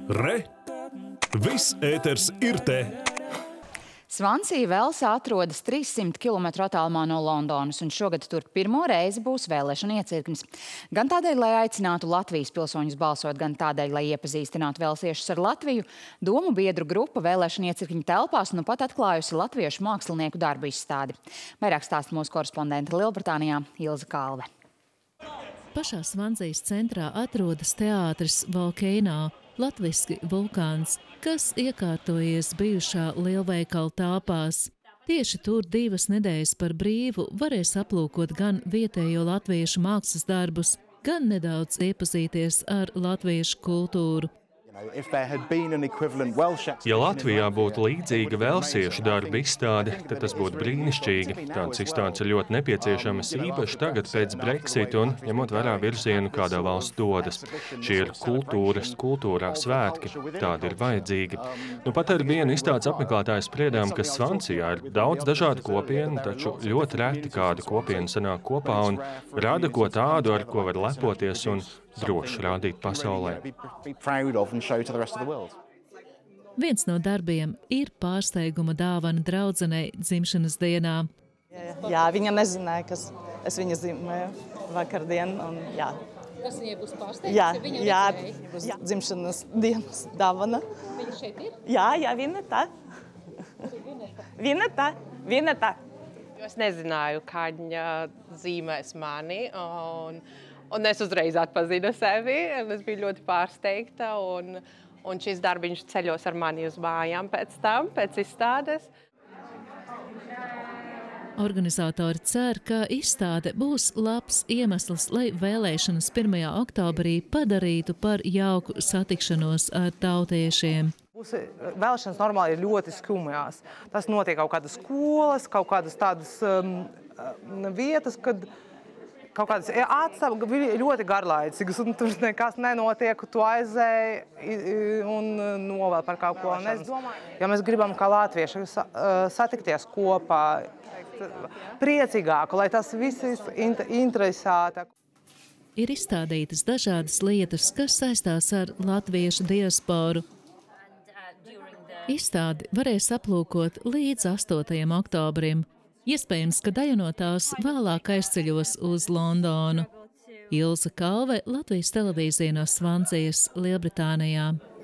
Re! Viss ēters ir te! Svansija Velsā atrodas 300 km attālumā no Londonas, un šogad tur pirmo reizi būs vēlēšana iecirknis. Gan tādēļ, lai aicinātu Latvijas pilsoņus balsot, gan tādēļ, lai iepazīstinātu velsiešus ar Latviju, domu biedru grupa vēlēšana iecirkņa telpās nu pat atklājusi latviešu mākslinieku darbu izstādi. Vairāk stāsta mūsu korespondente Lielbritānijā Ilze Kalve. Pašā Svansijas centrā atrodas teātris Volcano, latviski vulkāns, kas iekārtojies bijušā lielveikala telpās. Tieši tur 2 nedēļas par brīvu varēs aplūkot gan vietējo latviešu mākslas darbus, gan nedaudz iepazīties ar latviešu kultūru. Ja Latvijā būtu līdzīga velsiešu darba izstāde, tad tas būtu brīnišķīgi. Tādas izstādes ir ļoti nepieciešamas, īpaši tagad pēc Brexit un ņemot vērā virzienu, kādā valsts dodas. Šie ir kultūrā svētki, tādi ir vajadzīgi. Nu pat ar vienu izstādes apmeklētāju spriedām, ka Svansijā ir daudz dažādu kopienu, taču ļoti reti kāda kopiena sanāk kopā un rada ko tādu, ar ko var lepoties un droši rādīt pasaulē. Viens no darbiem ir pārsteiguma dāvana draudzenei dzimšanas dienā. Jā, viņa nezināja, kas es viņu zīmēju vakardien. Un, jā. Tas viņai būs pārsteigums, jā, būs dzimšanas dienas dāvana. Viņa šeit ir? Jā, viņa tā. Viņa tā. Es nezināju, kā viņa zīmēs mani, un es uzreiz atpazinu sevi. Es biju ļoti pārsteigta, un šis darbiņš ceļos ar mani uz mājām pēc izstādes. Organizatori cer, ka izstāde būs labs iemesls, lai vēlēšanas 1. oktobrī padarītu par jauku satikšanos ar tautiešiem. Vēlēšanas normāli ir ļoti skumjās. Tas notiek kaut kādas skolas, kaut kādas tādas vietas, kad kaut kādas atstāv ļoti garlaicīgas, un tur nekas nenotiek, tu aizēji un novēl par kaut ko. Ja mēs gribam, kā latvieši, satikties kopā, priecīgāku, lai tas viss interesētāk. Ir izstādītas dažādas lietas, kas saistās ar latviešu diasporu. Izstādi varēs aplūkot līdz 8. oktobrim. Iespējams, ka daļa no tās vēlāk aizceļos uz Londonu. Ilze Kalve, Latvijas televīzija no Svansijas, Lielbritānijā.